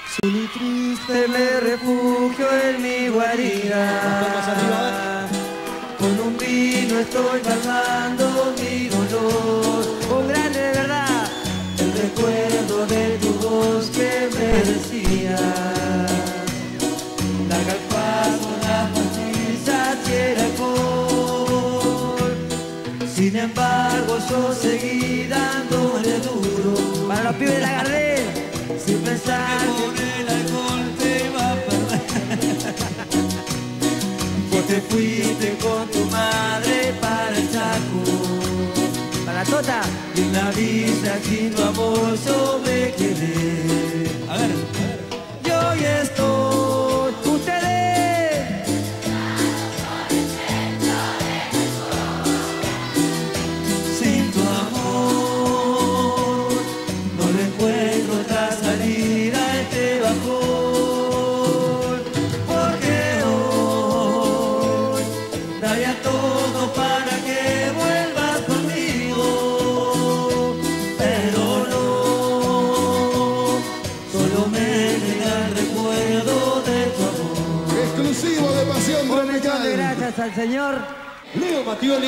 Solo y triste me refugio en mi guarida. Con un vino estoy calmando mi dolor. Un grande de verdad. El recuerdo de tu voz que me decía: larga el paso, las pastizas y el alcohol. Sin embargo yo seguí dándole duro. Para los pibes de la Gardel, sin pensar que con el alcohol te iba a perder. Vos te fuiste con tu madre para el Chaco, para la Tota, y en la villa sin tu amor yo me quedé. A ver. Y hoy estoy, ustedes, sin tu amor, no le encuentro otra salida a este bajón, porque hoy daría todo para que vuelvas conmigo, pero no, solo me queda el recuerdo de tu amor. Exclusivo de Pasión Un millón de Tropical. gracias al señor Leo Mattioli.